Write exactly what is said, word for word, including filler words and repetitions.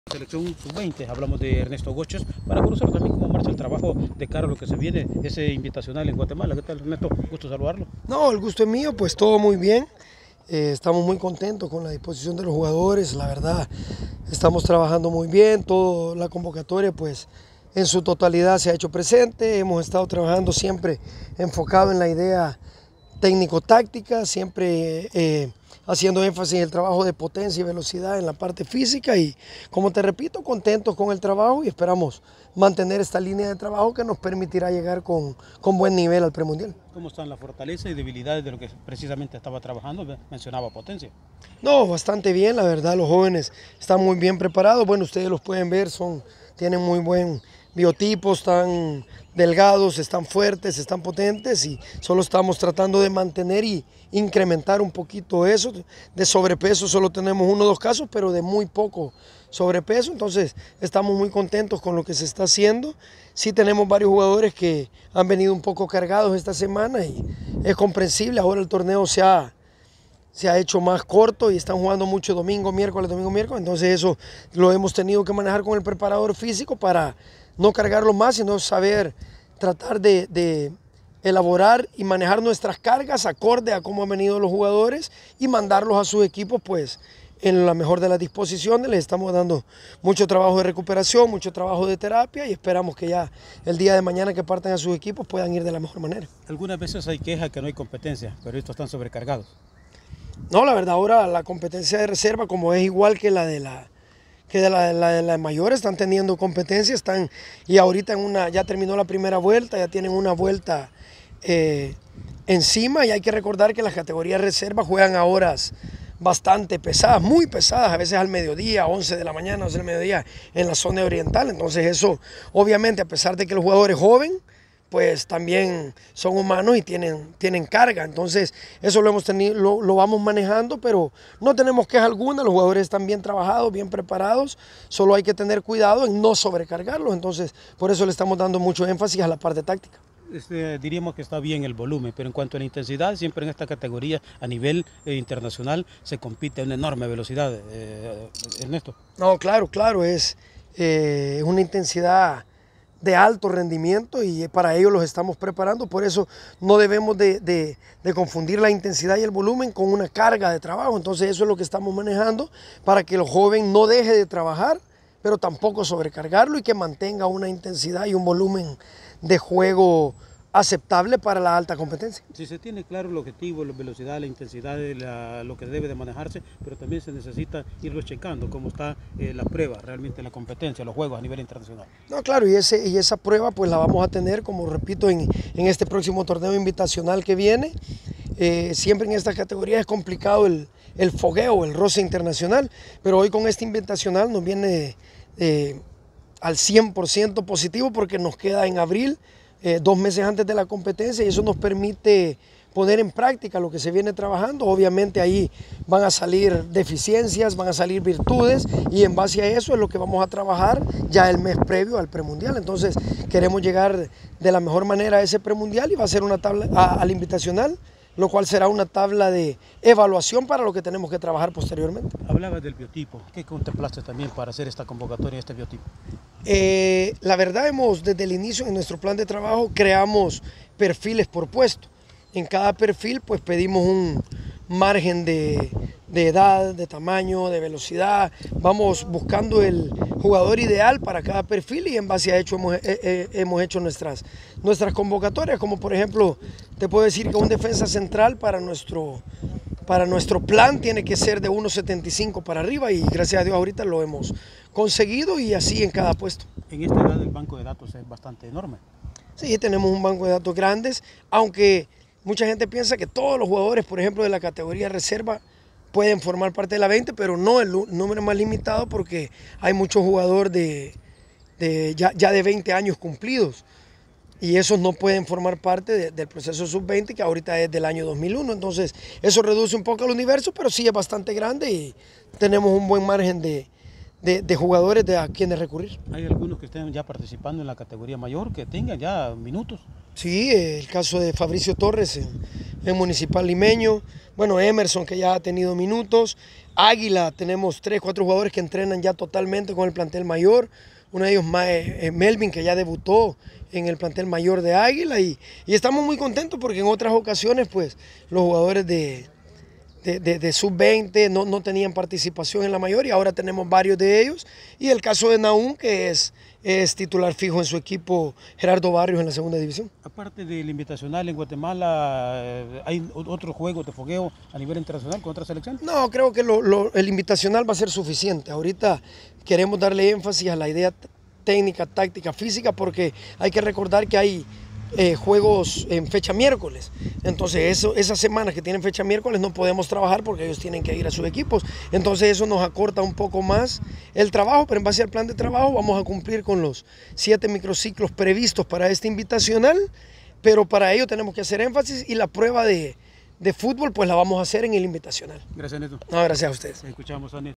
Selección sub veinte, hablamos de Ernesto Goches, para conocer también cómo marcha el trabajo de cara a lo que se viene, ese invitacional en Guatemala. ¿Qué tal, Ernesto? Gusto saludarlo. No, el gusto es mío, pues todo muy bien. Eh, estamos muy contentos con la disposición de los jugadores, la verdad, estamos trabajando muy bien, toda la convocatoria pues en su totalidad se ha hecho presente, hemos estado trabajando siempre enfocado en la idea técnico-táctica, siempre eh, haciendo énfasis en el trabajo de potencia y velocidad en la parte física y, como te repito, contentos con el trabajo y esperamos mantener esta línea de trabajo que nos permitirá llegar con, con buen nivel al premundial. ¿Cómo están las fortalezas y debilidades de lo que precisamente estaba trabajando? Mencionaba potencia. No, bastante bien, la verdad, los jóvenes están muy bien preparados. Bueno, ustedes los pueden ver, son, tienen muy buen biotipo, están delgados, están fuertes, están potentes y solo estamos tratando de mantener y incrementar un poquito eso. De sobrepeso solo tenemos uno o dos casos, pero de muy poco sobrepeso, entonces estamos muy contentos con lo que se está haciendo. Sí tenemos varios jugadores que han venido un poco cargados esta semana y es comprensible, ahora el torneo se ha se ha hecho más corto y están jugando mucho domingo, miércoles, domingo, miércoles, entonces eso lo hemos tenido que manejar con el preparador físico para no cargarlo más, sino saber tratar de, de elaborar y manejar nuestras cargas acorde a cómo han venido los jugadores y mandarlos a sus equipos pues en la mejor de las disposiciones. Les estamos dando mucho trabajo de recuperación, mucho trabajo de terapia y esperamos que ya el día de mañana que partan a sus equipos puedan ir de la mejor manera. Algunas veces hay queja que no hay competencia, pero estos están sobrecargados. No, la verdad ahora la competencia de reserva, como es igual que la de la que de la, la, de la mayor, están teniendo competencia, están y ahorita en una ya terminó la primera vuelta, ya tienen una vuelta eh, encima y hay que recordar que las categorías reserva juegan a horas bastante pesadas, muy pesadas, a veces al mediodía, once de la mañana, once del mediodía en la zona oriental, entonces eso obviamente a pesar de que el jugador es joven, pues también son humanos y tienen, tienen carga. Entonces eso lo hemos tenido, lo, lo vamos manejando, pero no tenemos queja alguna, los jugadores están bien trabajados, bien preparados, solo hay que tener cuidado en no sobrecargarlos, entonces por eso le estamos dando mucho énfasis a la parte táctica. Este, diríamos que está bien el volumen, pero en cuanto a la intensidad, siempre en esta categoría a nivel eh, internacional se compite a una enorme velocidad, eh, Ernesto. No, claro, claro, es eh, una intensidad de alto rendimiento y para ello los estamos preparando, por eso no debemos de, de, de confundir la intensidad y el volumen con una carga de trabajo, entonces eso es lo que estamos manejando para que el joven no deje de trabajar, pero tampoco sobrecargarlo y que mantenga una intensidad y un volumen de juego aceptable para la alta competencia. Si se tiene claro el objetivo, la velocidad, la intensidad, la, lo que debe de manejarse, pero también se necesita irlo checando, cómo está eh, la prueba, realmente la competencia, los juegos a nivel internacional. No, claro, y, ese, y esa prueba pues la vamos a tener, como repito, en, en este próximo torneo invitacional que viene. Eh, siempre en esta categoría es complicado el, el fogueo, el roce internacional, pero hoy con este invitacional nos viene eh, al cien por ciento positivo porque nos queda en abril, Eh, dos meses antes de la competencia y eso nos permite poner en práctica lo que se viene trabajando. Obviamente ahí van a salir deficiencias, van a salir virtudes y en base a eso es lo que vamos a trabajar ya el mes previo al premundial. Entonces queremos llegar de la mejor manera a ese premundial y va a ser una tabla a, al invitacional, lo cual será una tabla de evaluación para lo que tenemos que trabajar posteriormente. Hablabas del biotipo, ¿qué contemplaste también para hacer esta convocatoria, este biotipo? Eh, la verdad hemos desde el inicio en nuestro plan de trabajo creamos perfiles por puesto. En cada perfil pues pedimos un margen de, de edad, de tamaño, de velocidad. Vamos buscando el jugador ideal para cada perfil y en base a eso hemos, eh, eh, hemos hecho nuestras, nuestras convocatorias, como por ejemplo te puedo decir que un defensa central para nuestro, para nuestro plan tiene que ser de uno setenta y cinco para arriba y gracias a Dios ahorita lo hemos conseguido y así en cada puesto. En esta edad el banco de datos es bastante enorme. Sí, tenemos un banco de datos grandes, aunque mucha gente piensa que todos los jugadores, por ejemplo, de la categoría reserva pueden formar parte de la veinte, pero no, el número es más limitado porque hay muchos jugadores de, de, ya, ya de veinte años cumplidos y esos no pueden formar parte de, del proceso sub veinte que ahorita es del año dos mil uno, entonces eso reduce un poco el universo, pero sí es bastante grande y tenemos un buen margen de, de, de jugadores de a quienes recurrir. ¿Hay algunos que estén ya participando en la categoría mayor, que tengan ya minutos? Sí, el caso de Fabricio Torres, en Municipal Limeño. Bueno, Emerson, que ya ha tenido minutos. Águila, tenemos tres, cuatro jugadores que entrenan ya totalmente con el plantel mayor. Uno de ellos, Melvin, que ya debutó en el plantel mayor de Águila. Y, y estamos muy contentos porque en otras ocasiones, pues, los jugadores de, de, de, de sub veinte no, no tenían participación en la mayor y ahora tenemos varios de ellos. Y el caso de Nahum, que es, es titular fijo en su equipo Gerardo Barrios en la segunda división. Aparte del invitacional en Guatemala, ¿hay otros juegos de fogueo a nivel internacional con otras selecciones? No, creo que lo, lo, el invitacional va a ser suficiente. Ahorita queremos darle énfasis a la idea técnica, táctica, física, porque hay que recordar que hay eh, juegos en fecha miércoles. Entonces, eso, esas semanas que tienen fecha miércoles no podemos trabajar porque ellos tienen que ir a sus equipos. Entonces, eso nos acorta un poco más el trabajo, pero en base al plan de trabajo vamos a cumplir con los siete microciclos previstos para este invitacional, pero para ello tenemos que hacer énfasis y la prueba de, de fútbol pues la vamos a hacer en el invitacional. Gracias, Neto. No, gracias a ustedes. Escuchamos a Neto.